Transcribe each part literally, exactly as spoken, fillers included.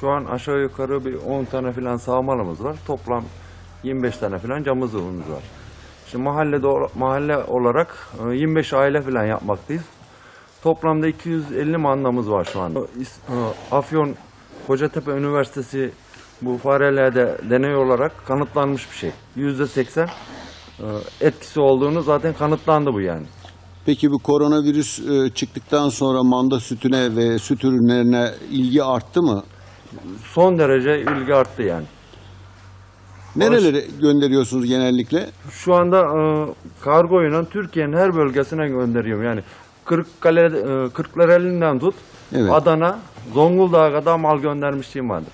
Şu an aşağı yukarı bir on tane falan sağmalımız var. Toplam yirmi beş tane falan camızlığımız var. Şimdi mahallede mahalle olarak yirmi beş aile falan yapmaktayız. Toplamda iki yüz elli mandamız var şu an. Afyon Kocatepe Üniversitesi bu farelerde deney olarak kanıtlanmış bir şey. yüzde seksen etkisi olduğunu zaten kanıtlandı bu yani. Peki bu koronavirüs çıktıktan sonra manda sütüne ve süt ürünlerine ilgi arttı mı? Son derece ilgi arttı yani. Nerelere gönderiyorsunuz genellikle? Şu anda e, kargoyla Türkiye'nin her bölgesine gönderiyorum. Yani Kırıkkale, e, Kırklareli'nden tut, Evet. Adana, Zonguldak'a kadar mal göndermişliğim vardır.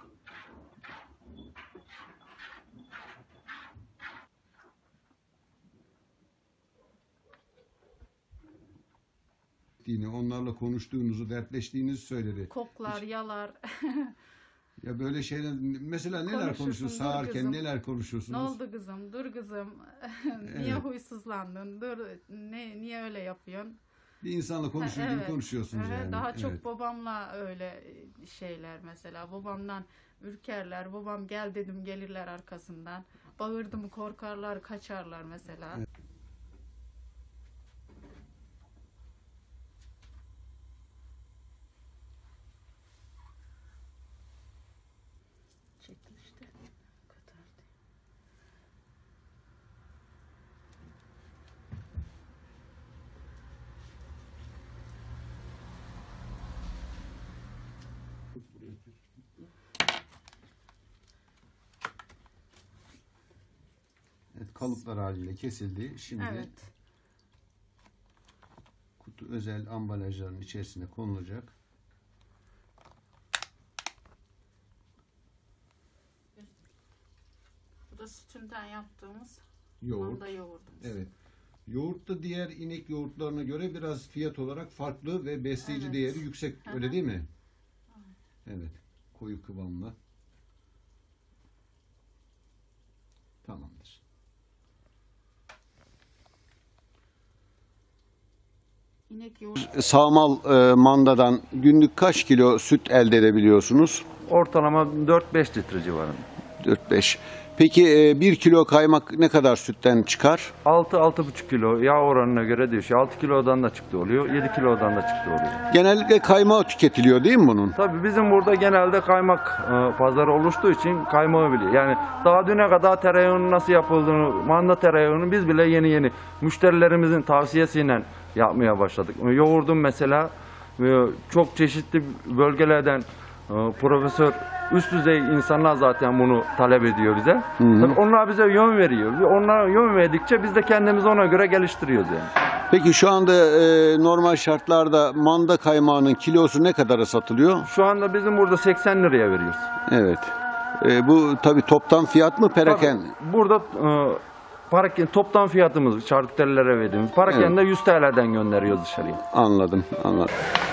Onlarla konuştuğunuzu, dertleştiğinizi söyledi. Koklar, yalar. Ya böyle şeyler, mesela neler konuşuyorsunuz sağarken, neler konuşuyorsunuz? Ne oldu kızım, dur kızım, niye evet. huysuzlandın, dur, ne, niye öyle yapıyorsun? Bir insanla konuşur gibi evet. konuşuyorsunuz evet, yani. Daha evet. çok evet. babamla öyle şeyler mesela, babamdan ürkerler, babam gel dedim gelirler arkasından, bağırdım korkarlar, kaçarlar mesela. Evet. Çekilişte katardı. Evet, kalıplar haliyle kesildi. Şimdi evet. kutu özel ambalajların içerisine konulacak. Bu da sütünden yaptığımız yoğurt. manda yoğurdumuz. Evet. Yoğurt da diğer inek yoğurtlarına göre biraz fiyat olarak farklı ve besleyici evet. değeri yüksek. Hı-hı. Öyle değil mi? Evet. Koyu kıvamlı. Tamamdır. İnek yoğurt. Sağmal e, mandadan günlük kaç kilo süt elde edebiliyorsunuz? Ortalama dört beş litre civarında. dört beş. Peki bir kilo kaymak ne kadar sütten çıkar? altı altı buçuk kilo yağ oranına göre değişiyor. altı kilodan da çıktı oluyor, yedi kilodan da çıktı oluyor. Genellikle kaymağı tüketiliyor değil mi bunun? Tabii bizim burada genelde kaymak e, pazarı oluştuğu için kaymağı biliyor. Yani daha düne kadar tereyağının nasıl yapıldığını, manda tereyağını biz bile yeni yeni müşterilerimizin tavsiyesiyle yapmaya başladık. Yoğurdun mesela e, çok çeşitli bölgelerden e, profesör, üst düzey insanlar zaten bunu talep ediyor bize. Hı hı. Tabii onlar bize yön veriyor. Onlar yön verdikçe biz de kendimizi ona göre geliştiriyoruz yani. Peki şu anda e, normal şartlarda manda kaymağının kilosu ne kadara satılıyor? Şu anda bizim burada seksen liraya veriyoruz. Evet. E, bu tabii toptan fiyat mı peraken? Tabii, burada e, paraken, toptan fiyatımız şarküterilere verdiğimiz. Parakende evet. yüz T L'den gönderiyoruz dışarıya. Anladım, anladım.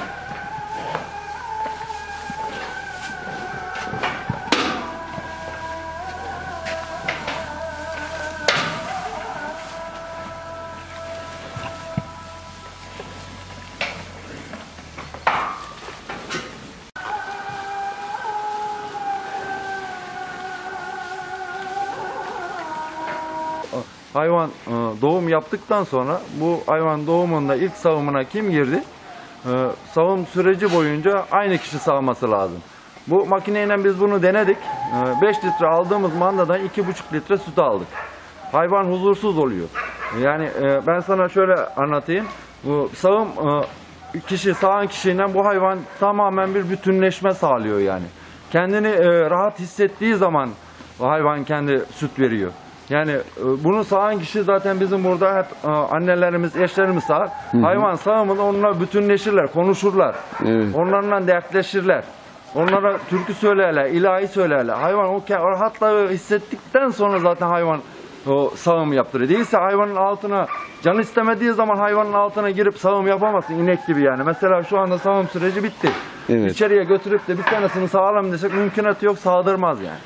Hayvan doğum yaptıktan sonra bu hayvan doğumunda ilk sağımına kim girdi? Sağım süreci boyunca aynı kişi sağması lazım. Bu makineyle biz bunu denedik. beş litre aldığımız mandadan iki buçuk litre süt aldık. Hayvan huzursuz oluyor. Yani ben sana şöyle anlatayım. Bu sağım kişi sağan kişiyle bu hayvan tamamen bir bütünleşme sağlıyor yani. Kendini rahat hissettiği zaman o hayvan kendi süt veriyor. Yani bunu sağan kişi zaten bizim burada hep annelerimiz, eşlerimiz sağar. Hı hı. Hayvan sağımında onunla bütünleşirler, konuşurlar. Evet. Onlarla dertleşirler. Onlara türkü söylerler, ilahi söylerler. Hayvan o rahatlığı hissettikten sonra zaten hayvan o sağım yaptırıyor. Değilse hayvanın altına, canı istemediği zaman hayvanın altına girip sağım yapamazsın inek gibi yani. Mesela şu anda sağım süreci bitti. Evet. İçeriye götürüp de bir tanesini sağalım desek mümkünatı yok, sağdırmaz yani.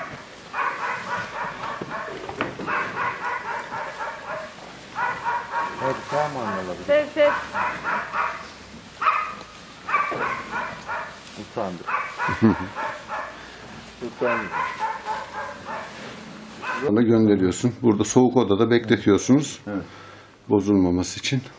Evet, tamam anladım. Sev sev. Utandım. Lütfen. Sonra gönderiyorsun. Burada soğuk odada bekletiyorsunuz. Evet. Bozulmaması için.